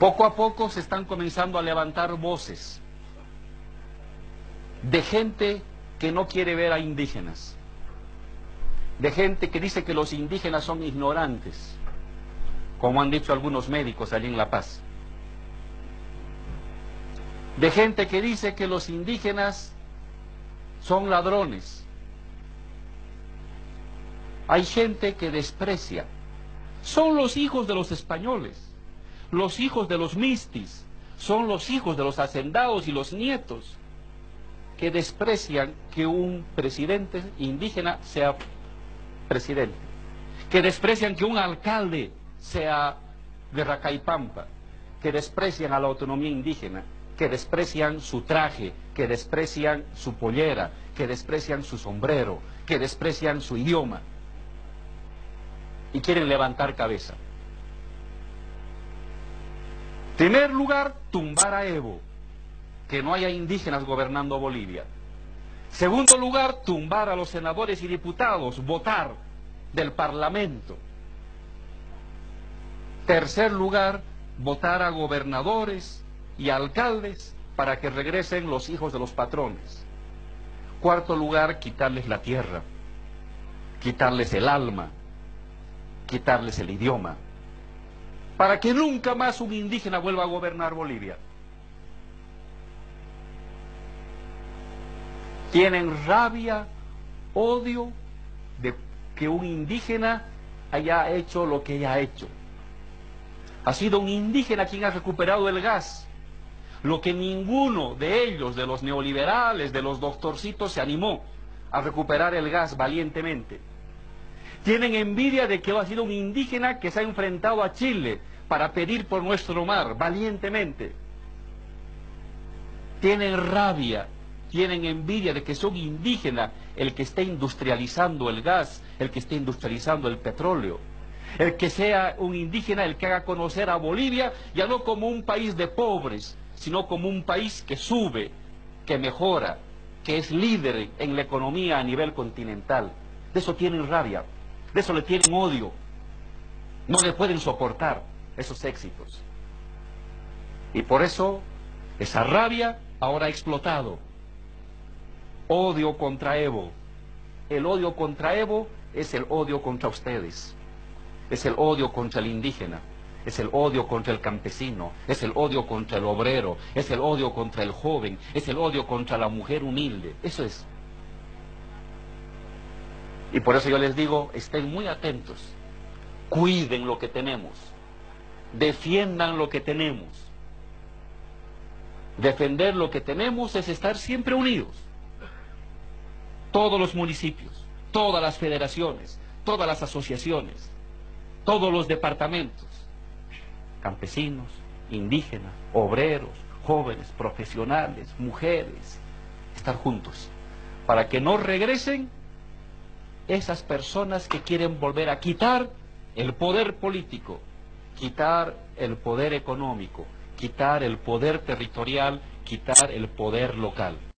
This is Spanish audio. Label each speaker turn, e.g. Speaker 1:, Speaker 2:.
Speaker 1: Poco a poco se están comenzando a levantar voces de gente que no quiere ver a indígenas, de gente que dice que los indígenas son ignorantes, como han dicho algunos médicos allí en La Paz, de gente que dice que los indígenas son ladrones. Hay gente que desprecia. Son los hijos de los españoles, los hijos de los mistis, son los hijos de los hacendados y los nietos que desprecian que un presidente indígena sea presidente, que desprecian que un alcalde sea de Racaipampa, que desprecian a la autonomía indígena, que desprecian su traje, que desprecian su pollera, que desprecian su sombrero, que desprecian su idioma y quieren levantar cabeza. En primer lugar, tumbar a Evo, que no haya indígenas gobernando Bolivia. Segundo lugar, tumbar a los senadores y diputados, votar del Parlamento. Tercer lugar, votar a gobernadores y alcaldes para que regresen los hijos de los patrones. Cuarto lugar, quitarles la tierra, quitarles el alma, quitarles el idioma, para que nunca más un indígena vuelva a gobernar Bolivia. Tienen rabia, odio de que un indígena haya hecho lo que haya hecho. Ha sido un indígena quien ha recuperado el gas, lo que ninguno de ellos, de los neoliberales, de los doctorcitos, se animó a recuperar el gas valientemente. Tienen envidia de que ha sido un indígena que se ha enfrentado a Chile para pedir por nuestro mar valientemente. Tienen rabia, tienen envidia de que es un indígena el que esté industrializando el gas, el que esté industrializando el petróleo. El que sea un indígena el que haga conocer a Bolivia ya no como un país de pobres, sino como un país que sube, que mejora, que es líder en la economía a nivel continental. De eso tienen rabia, de eso le tienen odio. No le pueden soportar esos éxitos. Y por eso esa rabia ahora ha explotado. Odio contra Evo. El odio contra Evo es el odio contra ustedes. Es el odio contra el indígena, es el odio contra el campesino, es el odio contra el obrero, es el odio contra el joven, es el odio contra la mujer humilde. Eso es. Y por eso yo les digo, estén muy atentos, cuiden lo que tenemos, defiendan lo que tenemos. Defender lo que tenemos es estar siempre unidos. Todos los municipios, todas las federaciones, todas las asociaciones, todos los departamentos, campesinos, indígenas, obreros, jóvenes, profesionales, mujeres, estar juntos, para que no regresen esas personas que quieren volver a quitar el poder político, quitar el poder económico, quitar el poder territorial, quitar el poder local.